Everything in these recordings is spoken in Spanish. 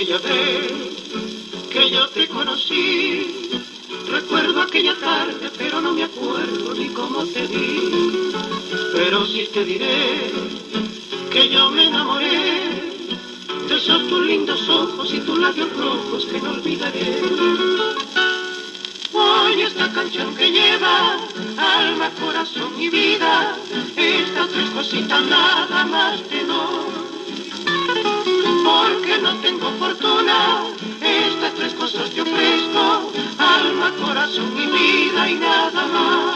aquella vez que yo te conocí. Recuerdo aquella tarde, pero no me acuerdo ni cómo te vi. Pero sí te diré que yo me enamoré de esos tus lindos ojos y tus labios rojos que no olvidaré. Oye esta canción que lleva alma, corazón y vida, estas tres cositas nada más te doy. Porque no tengo fortuna, estas tres cosas te ofrezco, alma, corazón y vida y nada más.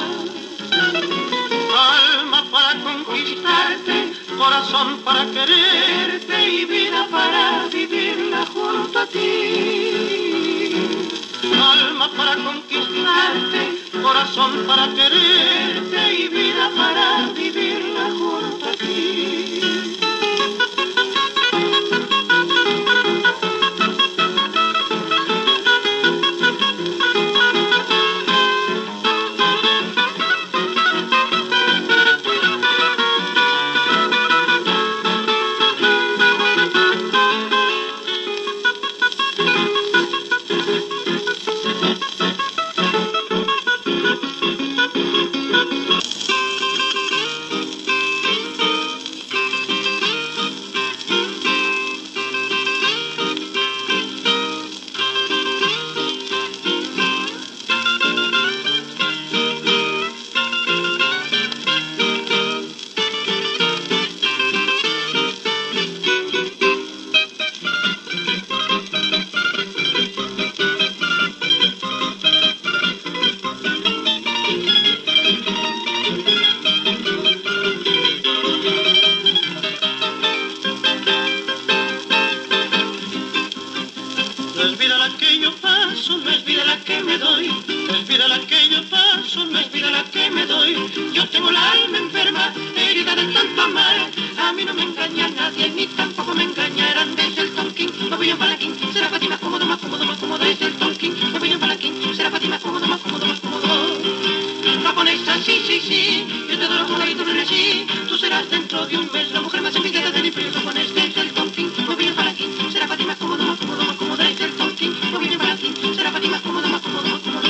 Alma para conquistarte, corazón para quererte y vida para vivirla junto a ti. Alma para conquistarte, corazón para quererte y vida para vivirla junto a ti. No es vida la que yo paso, no es vida la que me doy. No es vida la que yo paso, no es vida la que me doy. Yo tengo el alma enferma, herida de tanto amar. A mí no me engaña nadie, ni tampoco me engañarán. Desde el Tonkin, me voy en Palanquín. Será para ti más cómodo, más cómodo, más cómodo. Desde el Tonkin, me voy en Palanquín. Será para ti más cómodo, más cómodo, más cómodo. Japonesa, sí, sí, sí, yo te adoro con la guitarra así. Tú serás dentro de un mes la mujer más envidiada del imperio japonés. Desde el Tonkin, me voy en Palanquín. Será para ti más cómodo, más cómodo, más cómodo. Desde el Tonkin, me voy en Palanquín. Será para ti más cómodo, más cómodo, más cómodo.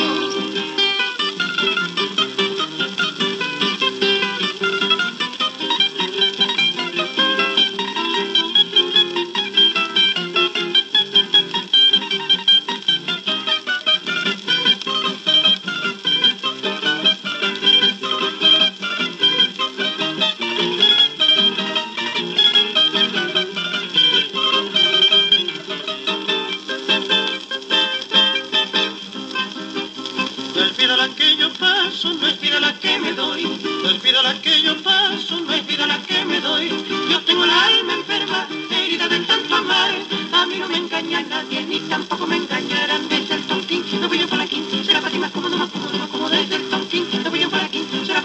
No es vida la que yo paso, no es vida la que me doy. No es vida la que yo paso, no es vida la que me doy. Yo tengo el alma enferma, herida de tanto amar. A mí no me engaña nadie, ni tampoco me engañarán.